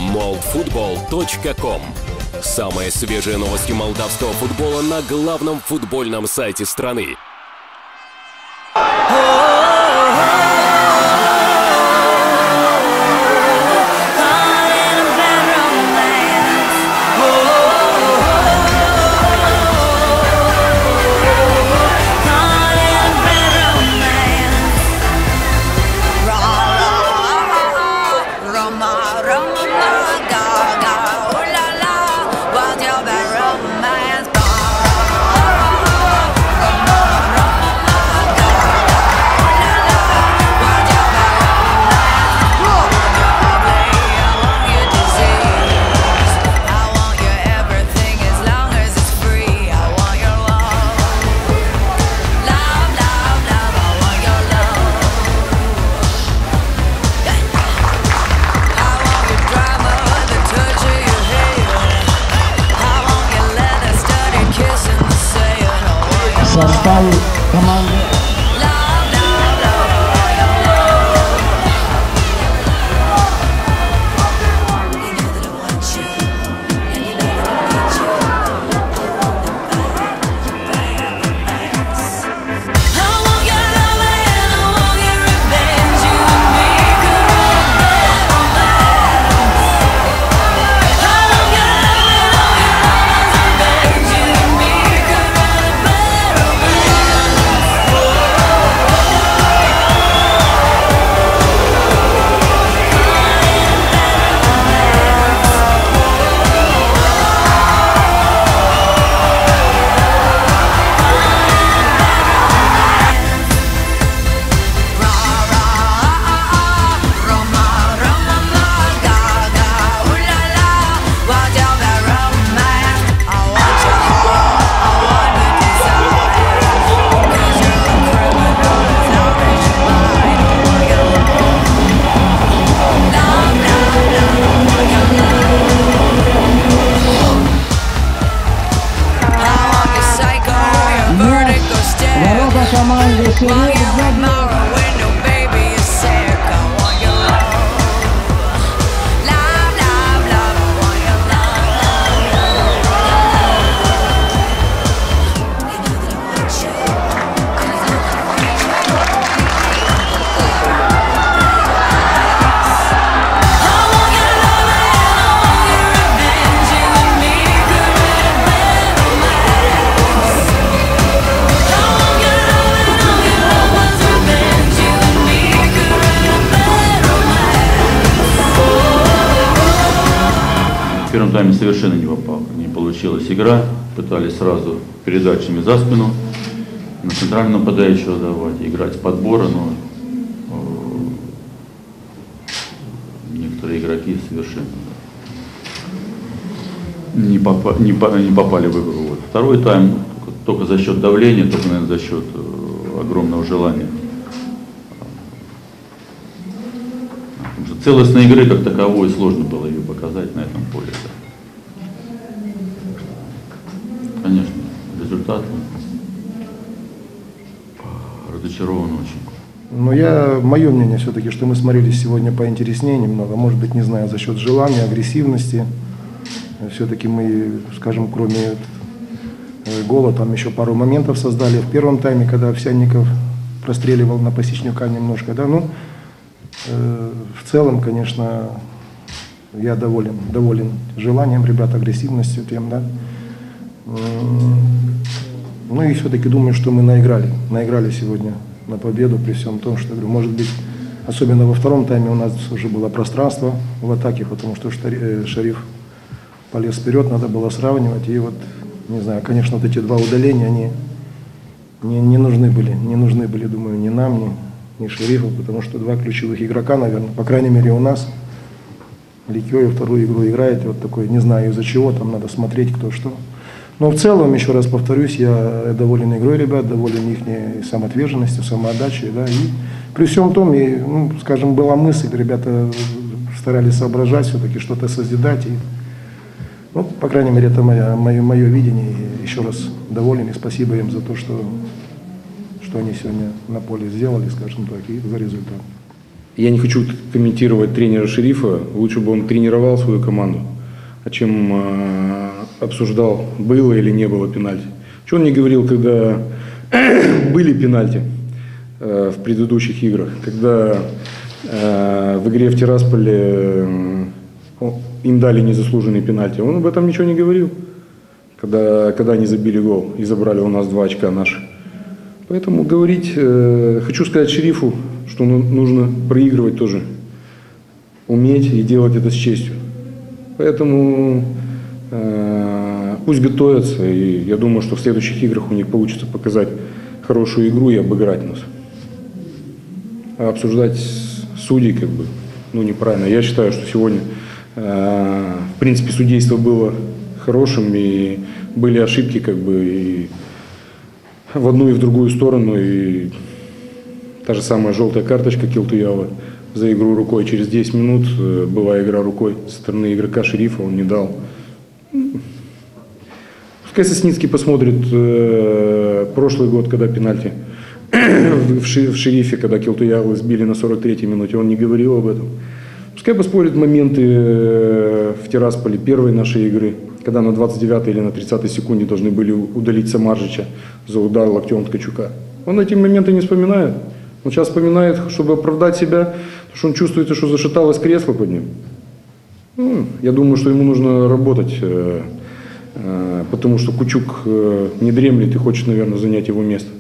moldfootball.com. Самые свежие новости молдавского футбола на главном футбольном сайте страны. Состав команды. Ворота команды Шериф забил. В первом тайме совершенно не получилась игра, пытались сразу передачами за спину на центрального нападающего давать, играть с подбора, но некоторые игроки совершенно не попали в игру. Вот. Второй тайм только за счет давления, только, наверное, за счет огромного желания. Целостной игры как таковой сложно было ее показать на этом поле. Конечно, результат разочарован очень. Но мое мнение все-таки, что мы смотрелись сегодня поинтереснее немного. Может быть, не знаю, за счет желания, агрессивности. Все-таки мы, скажем, кроме гола, там еще пару моментов создали в первом тайме, когда Овсянников простреливал на Посечнюка немножко. Да? Ну, в целом, конечно, я доволен желанием ребят, агрессивностью тем, да. Ну и все-таки думаю, что мы наиграли сегодня на победу, при всем том, что, говорю, может быть, особенно во втором тайме у нас уже было пространство в атаке, потому что Шериф полез вперед, надо было сравнивать, и вот, не знаю, конечно, вот эти два удаления, они не нужны были, думаю, ни нам, ни Шерифу, потому что два ключевых игрока, наверное, по крайней мере у нас. Ликёев вторую игру играет, и вот такой, не знаю из-за чего, там надо смотреть кто что. Но в целом, еще раз повторюсь, я доволен игрой ребят, доволен их самоотверженностью, самоотдачей, да, и при всем том, ну, скажем, была мысль, ребята старались соображать, все-таки что-то созидать, и, ну, по крайней мере, это мое видение, и еще раз доволен, и спасибо им за то, что они сегодня на поле сделали, скажем так, и за результат. Я не хочу комментировать тренера Шерифа, лучше бы он тренировал свою команду, чем обсуждал, было или не было пенальти. Что он не говорил, когда были пенальти в предыдущих играх, когда в игре в Тирасполе им дали незаслуженный пенальти. Он об этом ничего не говорил, когда они забили гол и забрали у нас 2 очка наши. Поэтому говорить, хочу сказать Шерифу, что нужно проигрывать тоже, уметь и делать это с честью. Поэтому пусть готовятся, и я думаю, что в следующих играх у них получится показать хорошую игру и обыграть нас. А обсуждать судей как бы, неправильно. Я считаю, что сегодня, в принципе, судейство было хорошим, и были ошибки как бы и в одну и в другую сторону, и та же самая желтая карточка Келтуяла за игру рукой. Через 10 минут была игра рукой со стороны игрока Шерифа, он не дал. Пускай Сосницкий посмотрит прошлый год, когда пенальти в Шерифе, когда Келтуялы сбили на 43-й минуте, он не говорил об этом. Пускай посмотрит моменты в Тирасполе первой нашей игры, когда на 29-й или на 30-й секунде должны были удалить Самаржича за удар локтем Ткачука. Он эти моменты не вспоминает. Он сейчас вспоминает, чтобы оправдать себя, потому что он чувствует, что зашаталось кресло под ним. Я думаю, что ему нужно работать, потому что Кучук не дремлет и хочет, наверное, занять его место.